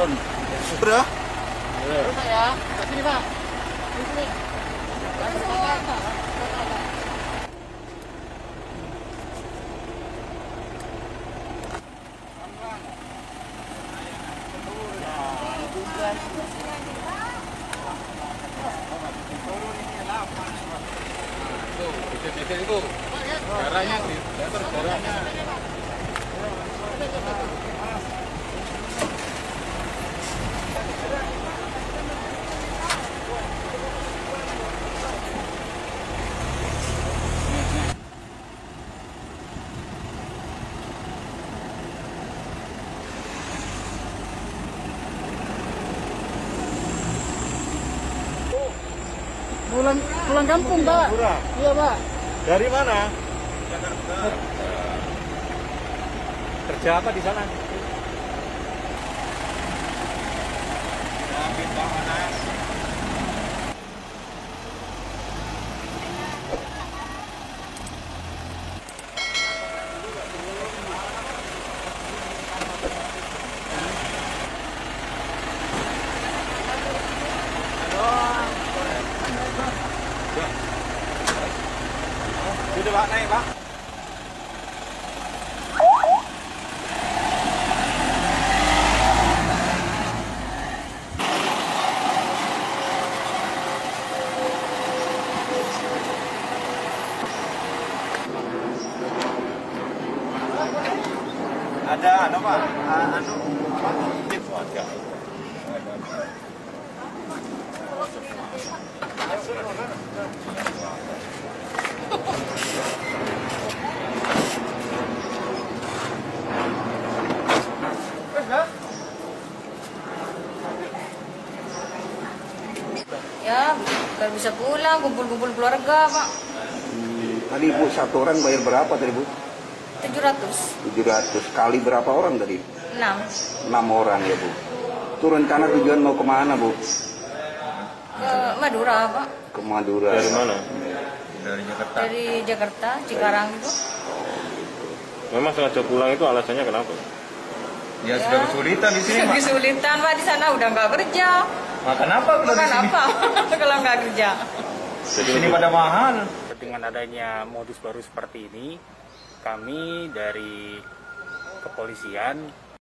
turun. Udah? Turun Pak ya. Ke sini Pak. Di sini. Itu darahnya diatur darahnya. Pulang kampung Pak. Iya Pak. Dari mana? Kerja apa di sana? Sudah Pak, naik Pak. Ada Pak? Warga. Ya, biar bisa pulang, kumpul-kumpul keluarga, Pak. Tadi Ibu satu orang bayar berapa tadi Bu? 700. 700 kali berapa orang tadi? 6. 6 orang ya Bu. Itu rencana tujuan mau kemana Bu? Ke Madura, Pak. Ke Madura. Dari mana? Dari Jakarta, Cikarang itu. Memang sengaja pulang itu alasannya kenapa? Ya sudah kesulitan di sini, Mak. Kesulitan, Pak, di sana udah nggak kerja. Makan apa kalau di Makan sini? apa kalau nggak kerja? Di sini pada mahal. Dengan adanya modus baru seperti ini, kami dari kepolisian